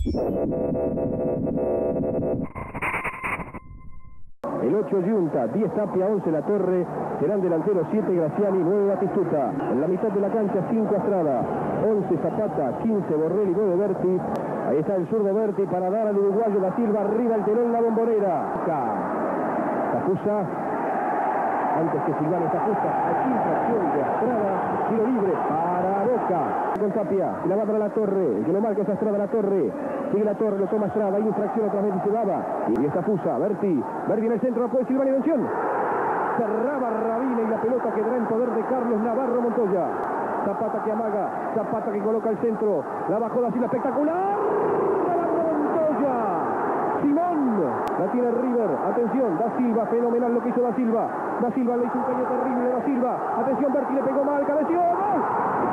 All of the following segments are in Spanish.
El 8 Giunta, 10 Tapia, 11 La Torre, serán delanteros 7 Graziani, 9 Batistuta. En la mitad de la cancha 5 Astrada, 11 Zapata, 15 Borrelli, 9 Berti. Ahí está el zurdo Berti para dar al uruguayo Da Silva, arriba el telón, La Bombonera. Tafusa, antes que Silvani Tafusa, aquí infracción de Astrada, tiro libre para Boca. Con Tapia, y la va para La Torre, el que lo marca es Astrada, La Torre. Sigue La Torre, lo toma Astrada, hay infracción otra vez y se daba. Y está Fusa, Berti en el centro, no puede Silvani, atención. Cerraba Rabina y la pelota quedará en poder de Carlos Navarro Montoya. Zapata que amaga, Zapata que coloca el centro, la bajó Da Silva, espectacular. Navarro Montoya. Simón, la tiene River, atención, Da Silva, fenomenal lo que hizo Da Silva. Da Silva le hizo un caño terrible, Da Silva. Atención, Berti le pegó mal, cabeció, ¡gol!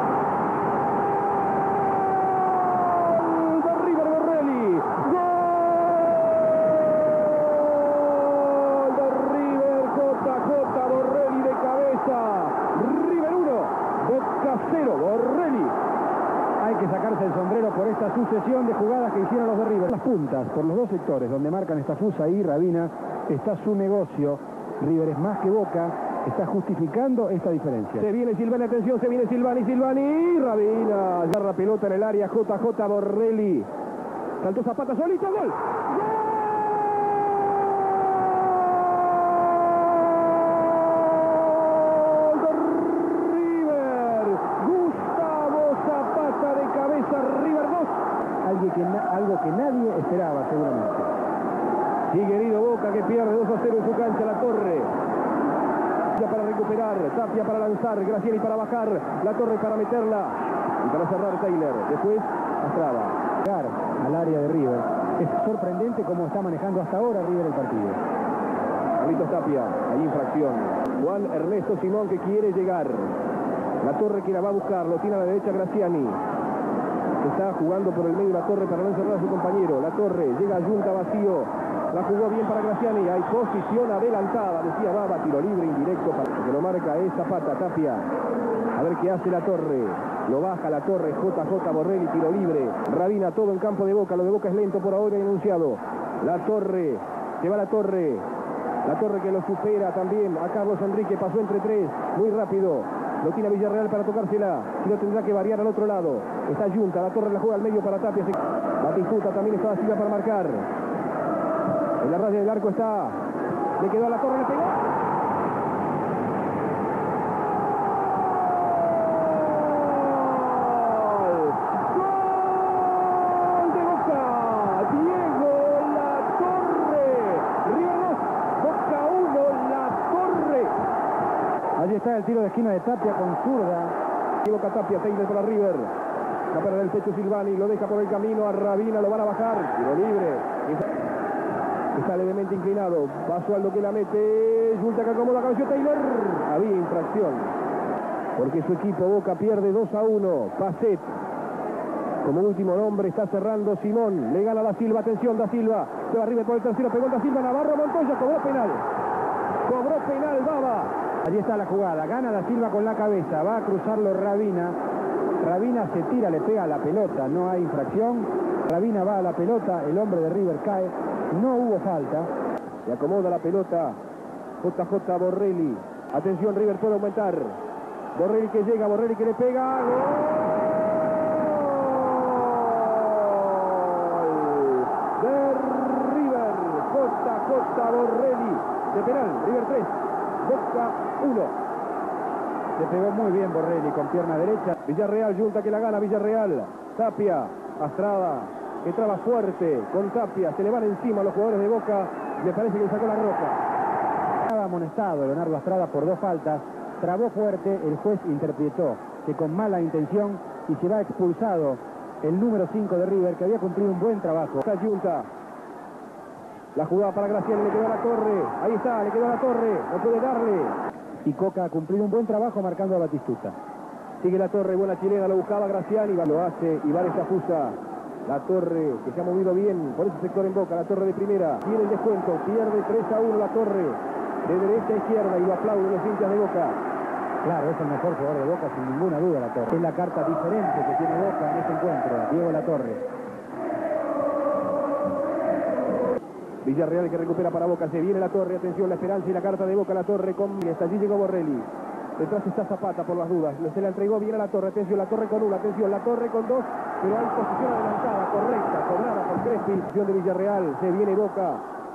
Borrelli. Hay que sacarse el sombrero por esta sucesión de jugadas que hicieron los de River. Las puntas, por los dos sectores donde marcan Tafusa y Rabina, está su negocio. River es más que Boca, está justificando esta diferencia. Se viene Silvani, atención, se viene Silvani, Rabina, agarra pelota en el área, JJ Borrelli. Saltó Zapata solito, gol. Algo que nadie esperaba seguramente. Sigue herido Boca que pierde 2-0 en su cancha. La Torre para recuperar, Tapia para lanzar, Graziani para bajar, La Torre para meterla y para cerrar Taylor. Después Astrada. Llegar al área de River. Es sorprendente cómo está manejando hasta ahora River el partido. Carlitos Tapia, hay infracción. Juan Ernesto Simón que quiere llegar. La Torre que la va a buscar, lo tiene a la derecha Graziani. Está jugando por el medio La Torre para no encerrar a su compañero. La Torre llega a Giunta vacío. La jugó bien para Graziani. Hay posición adelantada. Decía Baba, tiro libre indirecto para que lo marca es Zapata. Tapia. A ver qué hace La Torre. Lo baja La Torre. JJ Borrelli, tiro libre. Rabina, todo en campo de Boca. Lo de Boca es lento por ahora enunciado. La Torre. Se va La Torre. La Torre que lo supera también a Carlos Enrique. Pasó entre tres. Muy rápido. Lo tiene Villarreal para tocársela. Y lo tendrá que variar al otro lado. Está Giunta. La Torre la juega al medio para Tapia. Batistuta también está Silva para marcar. En la raya del arco está. Le quedó a La Torre. Le pegó. ¡Gol de Boca! Diego La Torre. River 2. Boca 1. La Torre. Allí está el tiro de esquina de Tapia con zurda. Boca Tapia, Taylor para River. La para del pecho Silvani, lo deja por el camino a Rabina, lo van a bajar. Tiro libre. Está levemente inclinado. Basualdo que la mete. Giunta que acomoda, cabeció Taylor. Había infracción. Porque su equipo Boca pierde 2-1. Pacet. Como último nombre está cerrando Simón. Le gana Da Silva. Atención, Da Silva. Se va River por el tercero. Pegó Da Silva. Navarro Montoya. Cobró penal. Cobró penal Baba. Allí está la jugada, gana Da Silva con la cabeza, va a cruzarlo Rabina. Rabina se tira, le pega a la pelota, no hay infracción. Rabina va a la pelota, el hombre de River cae, no hubo falta. Se acomoda la pelota, JJ Borrelli. Atención, River puede aumentar. Borrelli que llega, Borrelli que le pega. ¡Gol de River! JJ Borrelli de penal, River 3. Boca 1. Se pegó muy bien Borrelli con pierna derecha. Villarreal, Giunta que la gana, Villarreal. Tapia, Astrada, que traba fuerte con Tapia. Se le van encima a los jugadores de Boca. Le parece que le sacó la roja. Estaba amonestado Leonardo Astrada por 2 faltas. Trabó fuerte, el juez interpretó que con mala intención y se va expulsado el número 5 de River, que había cumplido un buen trabajo. Está Giunta. La jugada para Graziani, le quedó a La Torre. Ahí está, le quedó a La Torre. No puede darle. Y Coca ha cumplido un buen trabajo marcando a Batistuta. Sigue La Torre, buena chilena, lo buscaba Graziani. Lo hace Iván Tafusa. La Torre, que se ha movido bien por ese sector en Boca. La Torre de primera. Tiene el descuento. Pierde 3-1 La Torre. De derecha a izquierda. Y lo aplauden los hinchas de Boca. Claro, es el mejor jugador de Boca, sin ninguna duda, La Torre. Es la carta diferente que tiene Boca en este encuentro. Diego La Torre. Villarreal que recupera para Boca, se viene la Torre, atención, la Esperanza y la carta de Boca, la Torre con... Hasta allí llegó Borrelli. Detrás está Zapata por las dudas. Se la entregó bien a la Torre. Atención, la Torre con 1. Atención, la Torre con 2. Pero hay posición adelantada, correcta, cobrada por Crespi. Acción de Villarreal. Se viene Boca.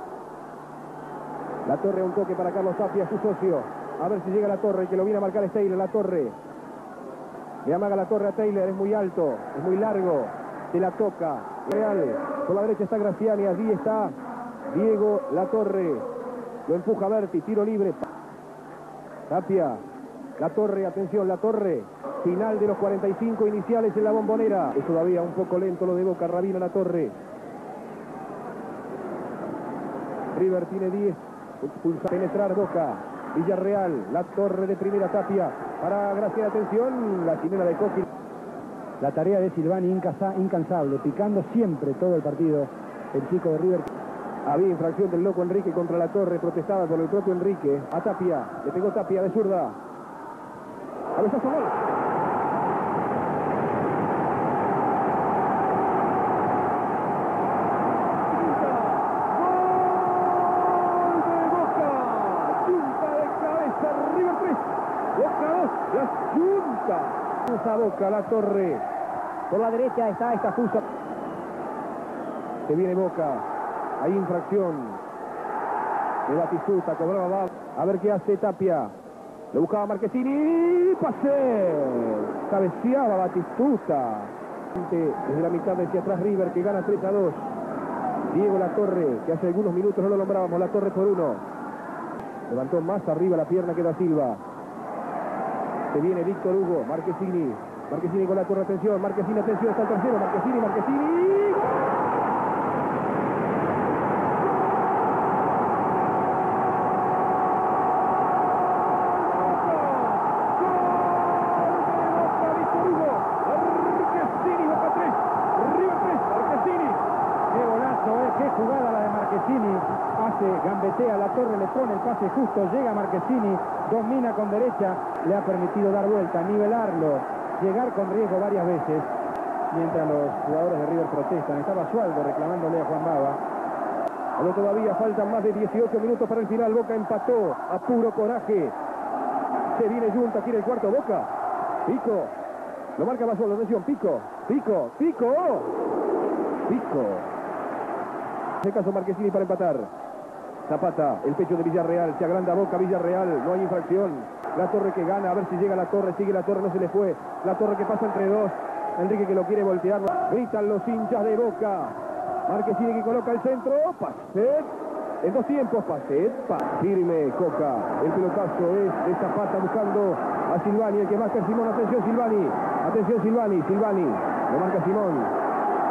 La Torre a un toque para Carlos Tapia, su socio. A ver si llega la Torre, que lo viene a marcar es Taylor. La Torre. Le amaga la Torre a Taylor. Es muy alto, es muy largo. Se la toca. Real. Por la derecha está Graciani. Allí está Diego La Torre. Lo empuja Berti. Tiro libre. Tapia. La Torre, atención, la Torre. Final de los 45 iniciales en la Bombonera. Es todavía un poco lento lo de Boca. Rabina La Torre. River tiene 10. Pulsa penetrar Boca. Villarreal. La Torre de primera. Tapia. Para Graciela, atención. La chilena de Coqui. La tarea de Silvani incansable. Picando siempre todo el partido. El chico de River. Había infracción del loco Enrique contra la Torre. Protestada por el propio Enrique. A Tapia. Le pegó Tapia de zurda. Cabezazo, gol. River 3, Boca 2, la Junta. Usa Boca, la Torre. Por la derecha está esta justa. Se viene Boca. Hay infracción de Batistuta, cobraba. A ver qué hace Tapia. Lo buscaba Marchesini. Pase. Cabeceaba Batistuta. Desde la mitad hacia atrás River, que gana 3-2. Diego La Torre, que hace algunos minutos no lo nombrábamos. La Torre por 1. Levantó más arriba la pierna que Da Silva. Se viene Víctor Hugo, Marchesini. Marchesini con la Torre, atención. Marchesini, atención, está el tercero. Marchesini. Gambetea La Torre, le pone el pase justo, llega Marchesini, domina con derecha, le ha permitido dar vuelta, nivelarlo, llegar con riesgo varias veces, mientras los jugadores de River protestan. Estaba Sualdo reclamándole a Juan Baba. Pero todavía faltan más de 18 minutos para el final. Boca empató a puro coraje. Se viene Junta, quiere el cuarto. Boca. Pico. Lo marca Basualdo, atención, Pico. En este caso Marchesini para empatar. Zapata, el pecho de Villarreal, se agranda Boca, Villarreal, no hay infracción. La Torre que gana, a ver si llega la Torre, sigue la Torre, no se le fue. La Torre que pasa entre dos, Enrique que lo quiere voltear. Gritan los hinchas de Boca. Marchesini que coloca el centro, Pacet, en 2 tiempos, Pacet, firme Coca. El pelotazo es de Zapata buscando a Silvani, el que marca a Simón, atención Silvani, lo marca Simón.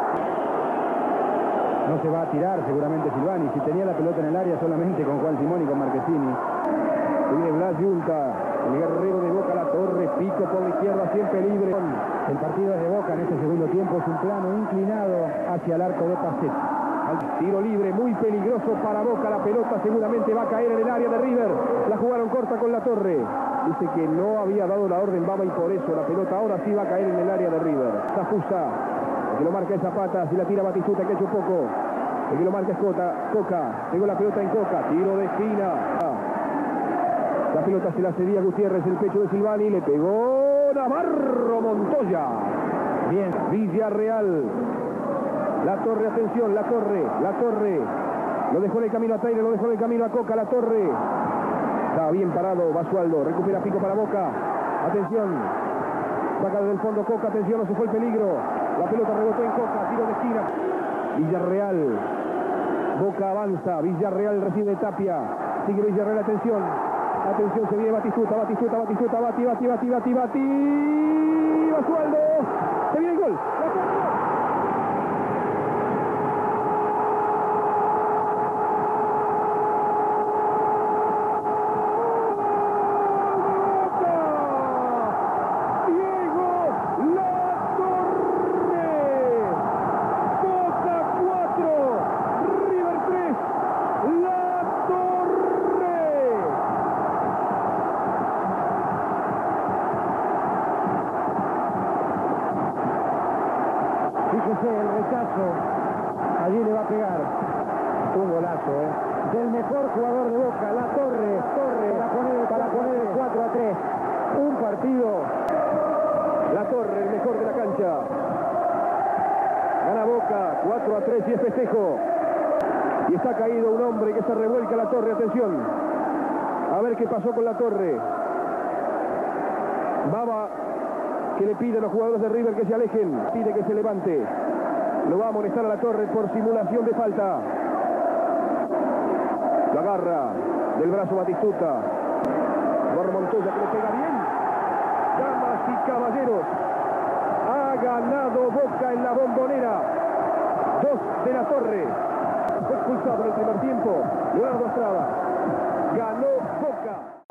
No se va a tirar seguramente Silvani. Si tenía la pelota en el área solamente con Juan Simón y con Marchesini. Viene Blas Junta, el guerrero de Boca, La Torre, Pico por la izquierda, siempre libre. El partido de Boca en este segundo tiempo es un plano inclinado hacia el arco de Pacet. Al tiro libre, muy peligroso para Boca. La pelota seguramente va a caer en el área de River. La jugaron corta con La Torre. Dice que no había dado la orden Baba y por eso la pelota ahora sí va a caer en el área de River. Zafusa. El que lo marca es Zapata, si la tira Batistuta, que ha hecho poco. El que lo marca es Coca. Pegó la pelota en Coca, tiro de esquina. La pelota se la cedía Gutiérrez, el pecho de Silvani, le pegó Navarro Montoya. Bien, Villarreal. La Torre, atención, La Torre. Lo dejó en el camino a Taylor, lo dejó en el camino a Coca, La Torre. Está bien parado Basualdo, recupera Pico para Boca. Atención. Saca del fondo Coca, atención, no se fue el peligro. La pelota rebotó en Coca, tiro de esquina. Villarreal. Boca avanza, Villarreal recibe Tapia. Sigue Villarreal, atención. Atención, se viene Batistuta, Bati. Basualdo. Se viene el gol. Boca, 4-3 y es festejo. Y está caído un hombre que se revuelca la torre, atención. A ver qué pasó con la torre. Baba, que le pide a los jugadores de River que se alejen, pide que se levante. Lo va a amonestar a la torre por simulación de falta. La agarra del brazo Batistuta. Montoya que le pega bien. Damas y caballeros, ha ganado Boca en la Bombonera. 2 de la Torre. Fue expulsado en el primer tiempo Leonardo Estrada. Ganó Boca.